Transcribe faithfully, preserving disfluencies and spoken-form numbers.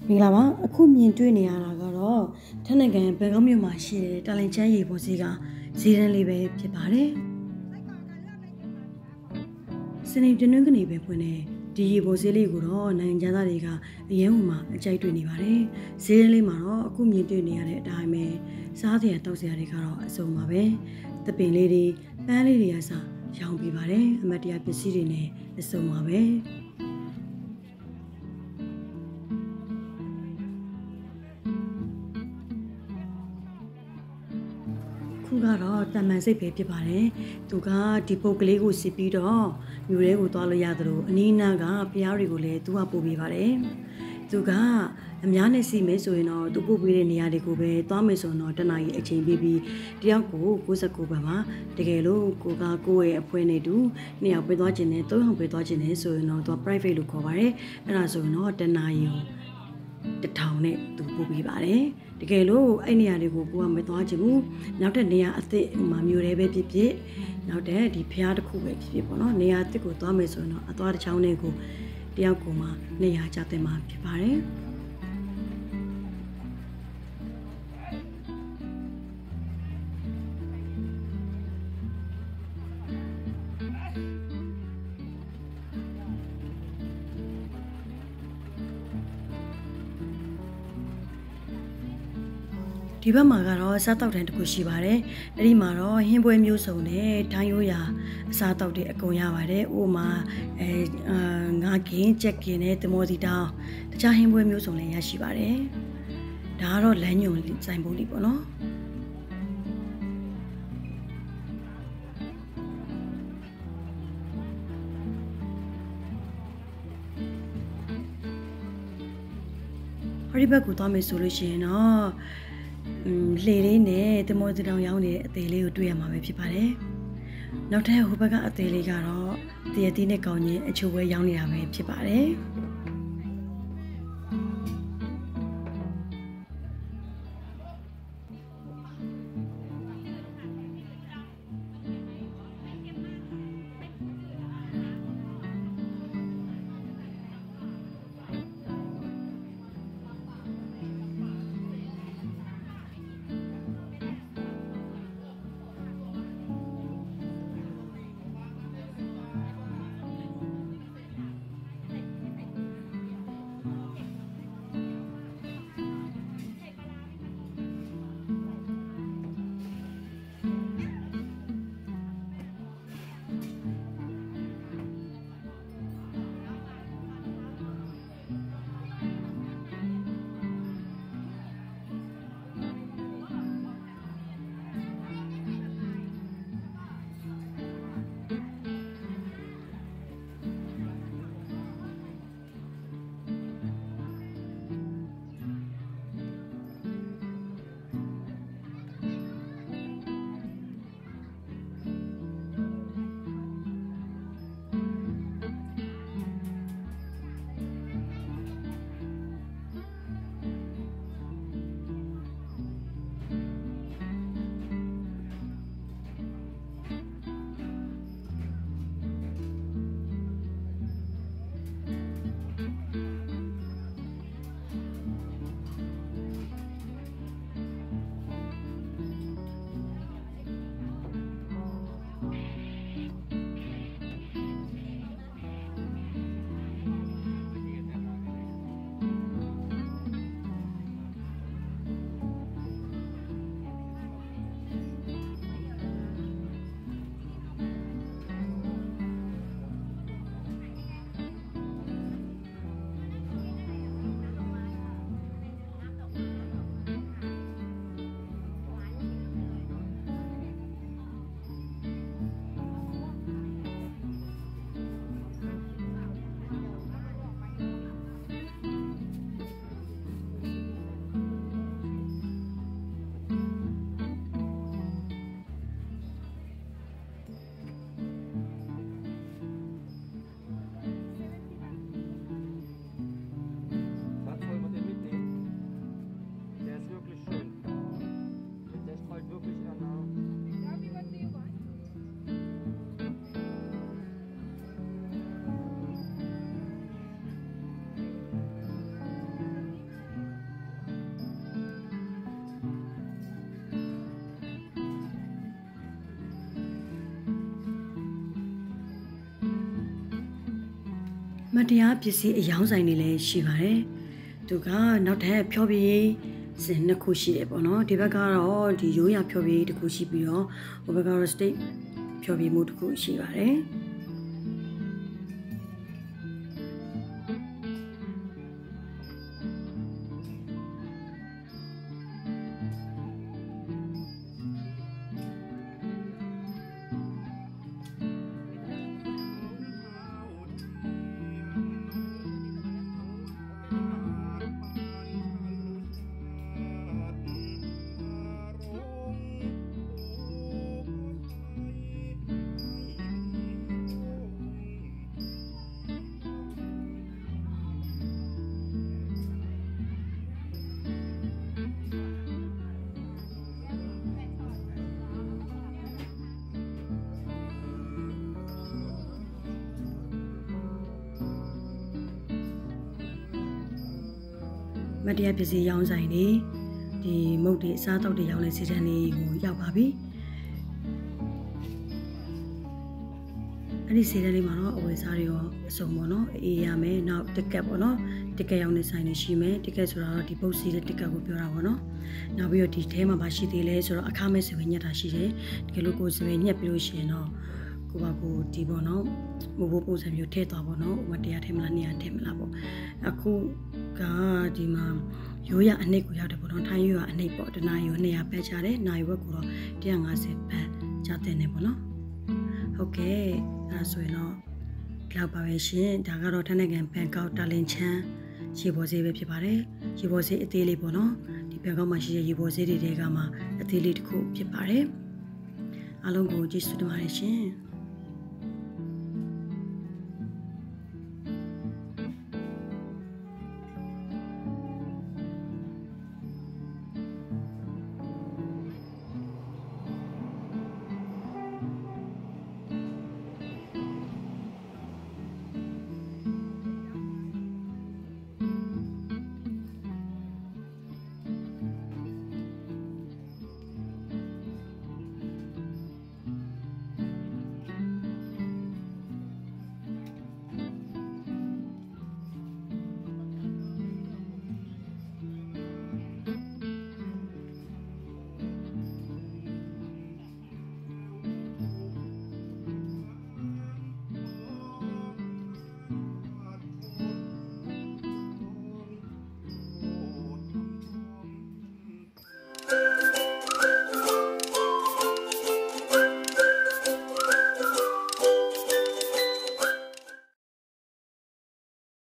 မင်္ဂလာပါအခုမြင်တွေ့နေရတာကတော့ထက်နိုင်ငံဘန်ကောက်မြို့မှာရှိတဲ့တာလင်ချမ်းရေပေါ်စီကဈေးတန်းလေးပဲဖြစ်ပါတယ်စနေတနင်္ဂနွေပဲဖွင့်တဲ့ဒီရေပေါ်စီလေးကိုတော့နိုင်ငံခြားသားတွေကအရင်ကမှအကြိုက်တွေ့နေပါတယ်ဈေးတန်းလေးမှာတော့အခုမြင်တွေ့နေရတဲ့အတိုင်းပဲစားစရာတောက်စရာတွေကတော့အစုံပါပဲသပင်လေးတွေပန်းလေးတွေကစရောင်းပြပါတယ်အမတ်တရားပစ္စည်းတွေနဲ့အစုံပါပဲခုကတော့တမန်စိတ်ပဲဖြစ်ပါတယ်သူကဒီပုတ်ကလေးကိုစီပြီးတော့မြို့ထဲကိုသွားလို့ရသလိုအနီးနားကဖျားတွေကိုလည်းသူကပို့ပေးပါတယ်သူကအများနဲ့စီမယ်ဆိုရင်တော့သူပို့ပေးတဲ့နေရာတွေကိုပဲသွားမယ်ဆိုရင်တော့တနားကြီးအချိန်ပေးပြီးတယောက်ကိုကိုယ်စကူပါမှာတကယ်လို့ကိုကကိုယ့်ရဲ့အဖွဲနဲ့တူနှစ်ယောက်ပဲသွားခြင်းနဲ့သုံးယောက်ပဲသွားခြင်းနဲ့ဆိုရင်တော့သူက private လို့ခေါ်ပါတယ်အဲ့ဒါဆိုရင်တော့တနားကြီးကိုတထောင်နဲ့သူပို့ပေးပါတယ်တကယ်လို့အဲ့နေရာတွေကိုကိုကမသွားချင်ဘူးနောက်တဲ့နေရာအသစ်မှာမျိုးတွေပဲဖြစ်ဖြစ်နောက်တဲ့ဒီဖျားတစ်ခုပဲဖြစ်ဖြစ်ပေါ့နော်နေရာအသစ်ကိုသွားမယ်ဆိုရင်တော့အသွားတစ်ချောင်းနဲ့ကိုတယောက်ကိုမှနေရာချတဲ့မှာဖြစ်ပါတယ်ဒီဘက်မှာကတော့စားတောက်တန်းတစ်ခုရှိပါတယ်။အဲ့ဒီမှာတော့ဟင်းပွဲမျိုးစုံနဲ့ထိုင်းရိုးရာအစားတောက်တွေအကုန်ရပါတယ်။ဥပမာအဲငါးကင်ကြက်ကင်နဲ့တမောစီတောင်းတခြားဟင်းပွဲမျိုးစုံလည်းရရှိပါတယ်။ဒါကတော့လမ်းညွန်ဆိုင်ပုံလေးပေါ့နော်။ဟိုဒီဘက်ကိုသွားမယ်ဆိုလို့ရှိရင်တော့လှေလေးနဲ့တမောစီတောင်ရောင်းနေတဲ့အသေးလေးကိုတွေ့ရမှာပဲဖြစ်ပါတယ်။နောက်ထပ်ဟိုဘက်ကအသေးလေးကတော့တရတီးနဲ့ကောင်းချင်းအချိုးဝဲရောင်းနေတာပဲဖြစ်ပါတယ်။မတရားပစ္စည်းအယောင်းဆိုင်တွေလည်းရှိပါတယ်သူကနောက်ထပ်ဖြောပြေးစင်နှစ်ခုရှိတယ်ပေါ့နော်ဒီဘက်ကတော့ဒီရိုးရဖြောပြေးတစ်ခုရှိပြီးတော့ဟိုဘက်ကတော့ state ဖြောပြေးမှုတစ်ခုရှိပါတယ်မတရားပစ္စည်းရောင်းဆိုင်တွေဒီမုတ်တွေအစားတောက်တွေရောင်းတဲ့စီတန်းလေးကိုရောက်ပါပြီအဲ့ဒီစီတန်းလေးမှာတော့အဝယ်စားတွေရောအစုံပေါ့နော်အေးရမယ်နောက်တက်ကက်ပေါ့နော်တက်ကက်ရောင်းတဲ့ဆိုင်တွေရှိမယ်တက်ကက်ဆိုတာတော့ဒီပုတ်စီတဲ့တက်ကက်ကိုပြောတာပေါ့နော်နောက်ပြီးတော့ဒီထဲမှာမရှိသေးလဲဆိုတော့အခမဲ့စပယ်ညက်တာရှိတယ်တကယ်လို့ကိုစပယ်ညက်ပြီးလို့ရှိရင်တော့ကိုပါကိုဒီပေါ့နော်မဘိုးပုံစံမျိုးထည့်သွားပေါ့နော်ဥပမာတရားထည့်မလားနေရာထည့်မလားပေါ့အခုကဒီမှာရိုးရအနှိတ်ကိုရောက်တယ်ပေါ့နော်ထိုင်းရိုးရအနှိတ်ပေါ့တနာရိုးနှစ်ရာပဲချတယ်နိုင်ဘက်ကိုတော့one hundred fiftyဘတ်ချတဲ့နေပေါ့နော်ဟုတ်ကဲ့အဲဆိုရင်တော့ဒီလောက်ပါပဲရှင်ဒါကတော့ထိုင်းနိုင်ငံဘန်ကောက်တာလင်ချန်ရေပေါ်ဆေးပဲဖြစ်ပါတယ်ရေပေါ်ဆေးအသေးလေးပေါ့နော်ဒီဘန်ကောက်မှာရှိတဲ့ရေပေါ်ဆေးတွေတဲကမှအသေးလေးတစ်ခုဖြစ်ပါတယ်အားလုံးကိုကျေးဇူးတင်ပါတယ်ရှင်